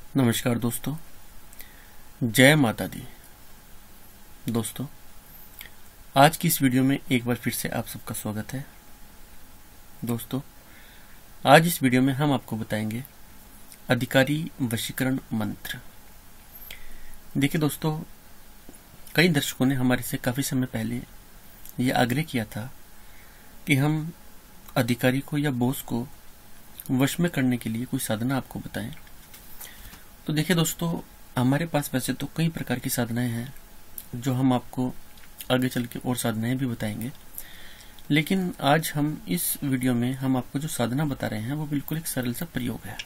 नमस्कार दोस्तों, जय माता दी। दोस्तों, आज की इस वीडियो में एक बार फिर से आप सबका स्वागत है। दोस्तों, आज इस वीडियो में हम आपको बताएंगे अधिकारी वशीकरण मंत्र। देखिए दोस्तों, कई दर्शकों ने हमारे से काफ़ी समय पहले ये आग्रह किया था कि हम अधिकारी को या बॉस को वश में करने के लिए कोई साधना आपको बताएं। तो देखिए दोस्तों, हमारे पास वैसे तो कई प्रकार की साधनाएं हैं जो हम आपको आगे चल के और साधनाएं भी बताएंगे, लेकिन आज हम इस वीडियो में हम आपको जो साधना बता रहे हैं वो बिल्कुल एक सरल सा प्रयोग है।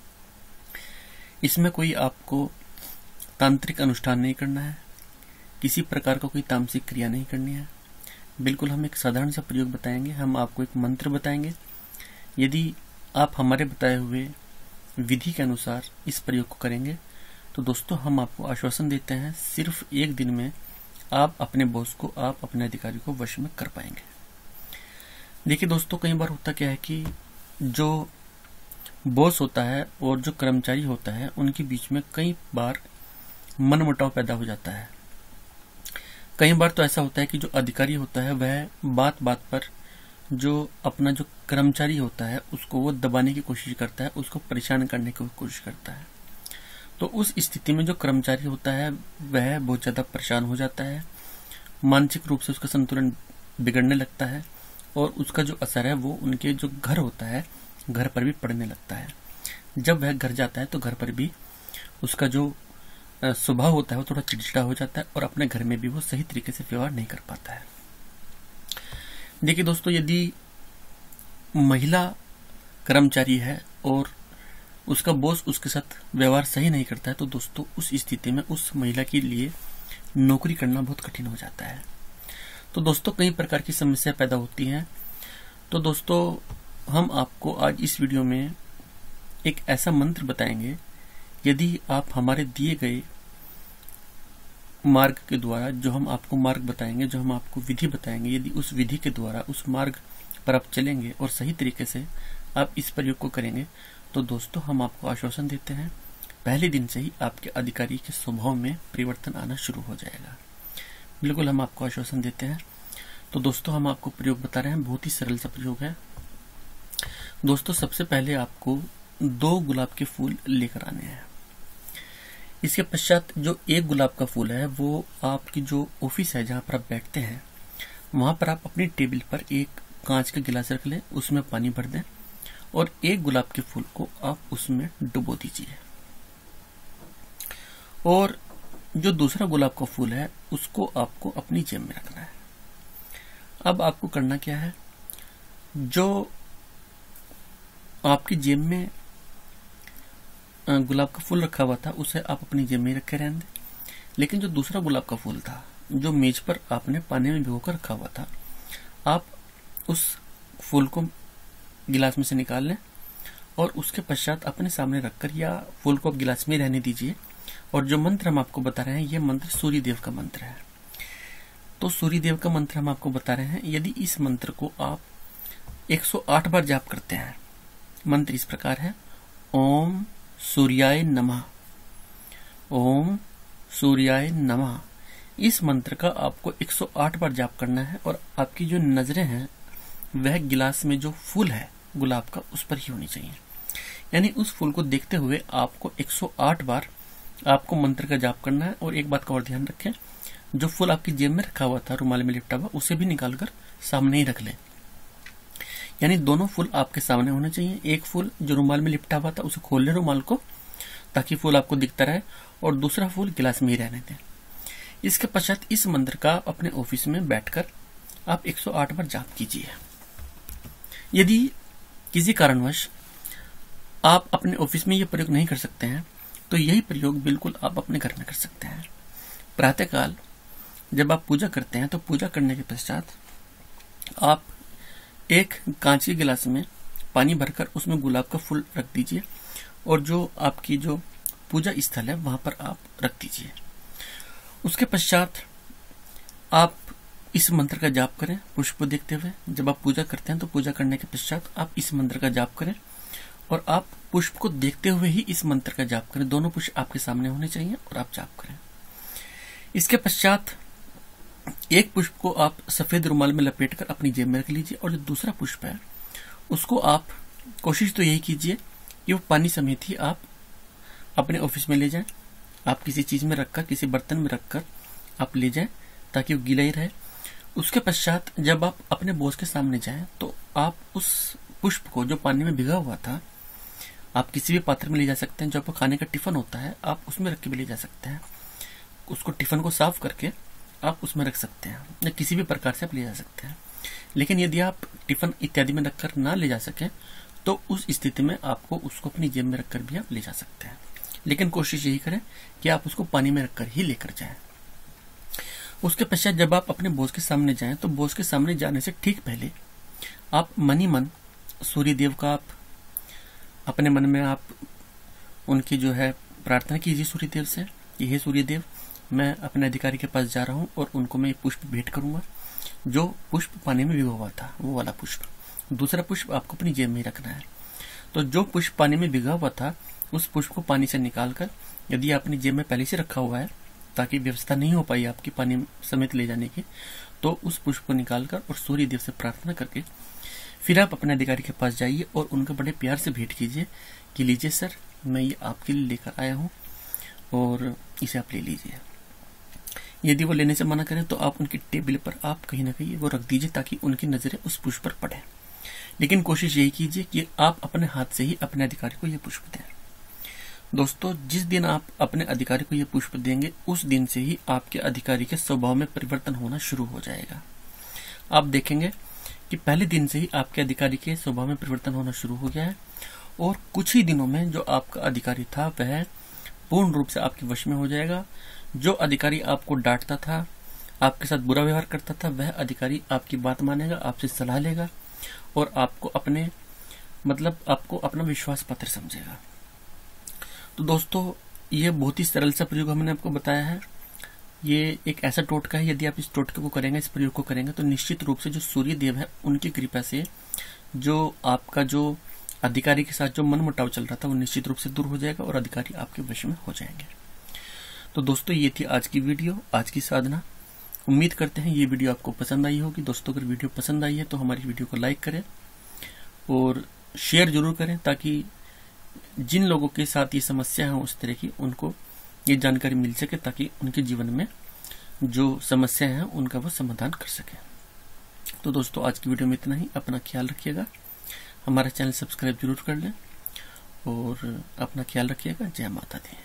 इसमें कोई आपको तांत्रिक अनुष्ठान नहीं करना है, किसी प्रकार का कोई तामसिक क्रिया नहीं करनी है। बिल्कुल हम एक साधारण सा प्रयोग बताएंगे। हम आपको एक मंत्र बताएंगे। यदि आप हमारे बताए हुए विधि के अनुसार इस प्रयोग को करेंगे तो दोस्तों हम आपको आश्वासन देते हैं, सिर्फ एक दिन में आप अपने बॉस को, आप अपने अधिकारी को वश में कर पाएंगे। देखिए दोस्तों, कई बार होता क्या है कि जो बॉस होता है और जो कर्मचारी होता है उनके बीच में कई बार मनमुटाव पैदा हो जाता है। कई बार तो ऐसा होता है कि जो अधिकारी होता है वह बात बात पर जो अपना जो कर्मचारी होता है उसको वो दबाने की कोशिश करता है, उसको परेशान करने की कोशिश करता है। तो उस स्थिति में जो कर्मचारी होता है वह बहुत ज्यादा परेशान हो जाता है, मानसिक रूप से उसका संतुलन बिगड़ने लगता है और उसका जो असर है वो उनके जो घर होता है घर पर भी पड़ने लगता है। जब वह घर जाता है तो घर पर भी उसका जो स्वभाव होता है वो थोड़ा चिड़चिड़ा हो जाता है और अपने घर में भी वो सही तरीके से व्यवहार नहीं कर पाता है। देखिए दोस्तों, यदि महिला कर्मचारी है और उसका बॉस उसके साथ व्यवहार सही नहीं करता है तो दोस्तों उस स्थिति में उस महिला के लिए नौकरी करना बहुत कठिन हो जाता है। तो दोस्तों कई प्रकार की समस्या पैदा होती हैं। तो दोस्तों हम आपको आज इस वीडियो में एक ऐसा मंत्र बताएंगे, यदि आप हमारे दिए गए मार्ग के द्वारा, जो हम आपको मार्ग बताएंगे, जो हम आपको विधि बताएंगे, यदि उस विधि के द्वारा उस मार्ग पर आप चलेंगे और सही तरीके से आप इस प्रयोग को करेंगे तो दोस्तों हम आपको आश्वासन देते हैं, पहले दिन से ही आपके अधिकारी के स्वभाव में परिवर्तन आना शुरू हो जाएगा। बिल्कुल हम आपको आश्वासन देते हैं। तो दोस्तों हम आपको प्रयोग बता रहे हैं, बहुत ही सरल सा प्रयोग है। दोस्तों सबसे पहले आपको 2 गुलाब के फूल लेकर आने हैं। इसके पश्चात जो एक गुलाब का फूल है वो आपकी जो ऑफिस है जहां पर आप बैठते हैं वहां पर आप अपनी टेबल पर एक कांच का गिलास रख लें, उसमें पानी भर दें और एक गुलाब के फूल को आप उसमें डुबो दीजिए। और जो दूसरा गुलाब का फूल है उसको आपको अपनी जेब में रखना है। अब आपको करना क्या है, जो आपकी जेब में गुलाब का फूल रखा हुआ था उसे आप अपनी जेब में रखे रहने दें, लेकिन जो दूसरा गुलाब का फूल था जो मेज पर आपने पानी में भिगोकर रखा हुआ था, आप उस फूल को गिलास में से निकाल लें और उसके पश्चात अपने सामने रखकर या फूल को आप गिलास में रहने दीजिए। और जो मंत्र हम आपको बता रहे हैं ये मंत्र सूर्य देव का मंत्र है। तो सूर्य देव का मंत्र हम आपको बता रहे हैं। यदि इस मंत्र को आप 108 बार जाप करते हैं, मंत्र इस प्रकार है, ओम सूर्याय नमः, ओम सूर्याय नमः। इस मंत्र का आपको 108 बार जाप करना है और आपकी जो नजरें हैं वह गिलास में जो फूल है गुलाब का उस पर ही होनी चाहिए। यानी उस फूल को देखते हुए आपको 108 बार आपको मंत्र का जाप करना है। और एक बात का और ध्यान रखें, जो फूल आपकी जेब में रखा हुआ था रुमाल में लिपटा हुआ उसे भी निकालकर सामने ही रख लें। यानी दोनों फूल आपके सामने होने चाहिए। एक फूल जो रुमाल में लिपटा हुआ था उसे खोल लें रुमाल को, ताकि फूल आपको दिखता रहे, और दूसरा फूल गिलास में ही रहने दें। इसके पश्चात इस मंत्र का अपने ऑफिस में बैठकर आप 108 बार जाप कीजिए। यदि किसी कारणवश आप अपने ऑफिस में यह प्रयोग नहीं कर सकते हैं तो यही प्रयोग बिल्कुल आप अपने घर में कर सकते हैं। प्रातःकाल जब आप पूजा करते हैं तो पूजा करने के पश्चात आप एक कांच के गिलास में पानी भरकर उसमें गुलाब का फूल रख दीजिए और जो आपकी जो पूजा स्थल है वहां पर आप रख दीजिए। उसके पश्चात आप इस मंत्र का जाप करें पुष्प देखते हुए। जब आप पूजा करते हैं तो पूजा करने के पश्चात आप इस मंत्र का जाप करें और आप पुष्प को देखते हुए ही इस मंत्र का जाप करें। दोनों पुष्प आपके सामने होने चाहिए और आप जाप करें। इसके पश्चात एक पुष्प को आप सफेद रुमाल में लपेटकर अपनी जेब में रख लीजिए और जो दूसरा पुष्प है उसको आप कोशिश तो यही कीजिए कि वो पानी समेत ही आप अपने ऑफिस में ले जाएं। आप किसी चीज में रखकर, किसी बर्तन में रखकर आप ले जाएं ताकि वो गीला ही रहे। उसके पश्चात जब आप अपने बॉस के सामने जाएं तो आप उस पुष्प को जो पानी में भिगा हुआ था, आप किसी भी पात्र में ले जा सकते हैं। जो आपका खाने का टिफिन होता है आप उसमें रख के भी ले जा सकते हैं। उसको टिफिन को साफ करके आप उसमें रख सकते हैं या किसी भी प्रकार से आप ले जा सकते हैं। लेकिन यदि आप टिफिन इत्यादि में रखकर ना ले जा सकें तो उस स्थिति में आपको उसको अपनी जेब में रखकर भी आप ले जा सकते हैं। लेकिन कोशिश यही करें कि आप उसको पानी में रखकर ही लेकर जाएं। उसके पश्चात जब आप अपने बॉस के सामने जाएं तो बॉस के सामने जाने से ठीक पहले आप मन ही मन सूर्य देव का आप अपने मन में आप उनकी जो है प्रार्थना कीजिए सूर्य देव से, ये सूर्य देव, मैं अपने अधिकारी के पास जा रहा हूँ और उनको मैं पुष्प भेंट करूंगा। जो पुष्प पानी में भिगा हुआ था वो वाला पुष्प, दूसरा पुष्प आपको अपनी जेब में ही रखना है। तो जो पुष्प पानी में भिगा हुआ था उस पुष्प को पानी से निकालकर, यदि आपने जेब में पहले से रखा हुआ है ताकि व्यवस्था नहीं हो पाई आपकी पानी समेत ले जाने की, तो उस पुष्प को निकालकर और सूर्य देव से प्रार्थना करके फिर आप अपने अधिकारी के पास जाइए और उनको बड़े प्यार से भेंट कीजिए कि लीजिए सर, मैं ये आपके लिए लेकर आया हूँ और इसे आप ले लीजिए। यदि वो लेने से मना करें तो आप उनकी टेबल पर आप कहीं ना कहीं वो रख दीजिए ताकि उनकी नजरें उस पुष्प पर पड़े। लेकिन कोशिश यही कीजिए कि आप अपने हाथ से ही अपने अधिकारी को ये पुष्प दें। दोस्तों, जिस दिन आप अपने अधिकारी को ये पुष्प देंगे उस दिन से ही आपके अधिकारी के स्वभाव में परिवर्तन होना शुरू हो जाएगा। आप देखेंगे कि पहले दिन से ही आपके अधिकारी के स्वभाव में परिवर्तन होना शुरू हो गया है और कुछ ही दिनों में जो आपका अधिकारी था वह पूर्ण रूप से आपके वश में हो जाएगा। जो अधिकारी आपको डांटता था, आपके साथ बुरा व्यवहार करता था, वह अधिकारी आपकी बात मानेगा, आपसे सलाह लेगा और आपको आपको अपना विश्वास पात्र समझेगा। तो दोस्तों, ये बहुत ही सरल सा प्रयोग हमने आपको बताया है। ये एक ऐसा टोटका है, यदि आप इस टोटके को करेंगे, इस प्रयोग को करेंगे तो निश्चित रूप से जो सूर्य देव है उनकी कृपा से जो आपका जो अधिकारी के साथ जो मनमुटाव चल रहा था वो निश्चित रूप से दूर हो जाएगा और अधिकारी आपके वश में हो जाएंगे। तो दोस्तों, ये थी आज की वीडियो, आज की साधना। उम्मीद करते हैं ये वीडियो आपको पसंद आई होगी। दोस्तों, अगर वीडियो पसंद आई है तो हमारी वीडियो को लाइक करें और शेयर जरूर करें ताकि जिन लोगों के साथ ये समस्या है उस तरह की, उनको ये जानकारी मिल सके ताकि उनके जीवन में जो समस्या है उनका वो समाधान कर सके। तो दोस्तों, आज की वीडियो में इतना ही। अपना ख्याल रखिएगा, हमारा चैनल सब्सक्राइब जरूर कर लें और अपना ख्याल रखिएगा। जय माता दी।